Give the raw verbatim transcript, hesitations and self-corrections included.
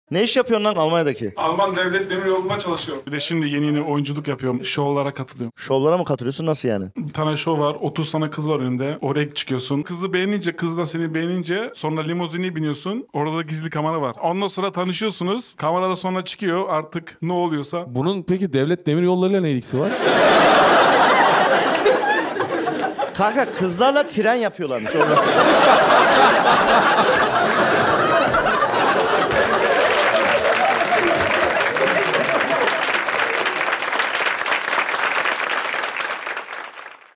Ne iş yapıyorsun lan Almanya'daki? Alman devlet demiryolunda çalışıyorum. Bir de şimdi yeni yeni oyunculuk yapıyorum. Şovlara katılıyorum. Şovlara mı katılıyorsun? Nasıl yani? Bir tane şov var. otuz tane kız var önünde. Oraya çıkıyorsun. Kızı beğenince, kız da seni beğenince sonra limuzini biniyorsun. Orada da gizli kamera var. Ondan sonra tanışıyorsunuz. Kamerada sonra çıkıyor. Artık ne oluyorsa. Bunun peki devlet demiryollarıyla ne ilgisi var? Kanka kızlarla tren yapıyorlarmış orada.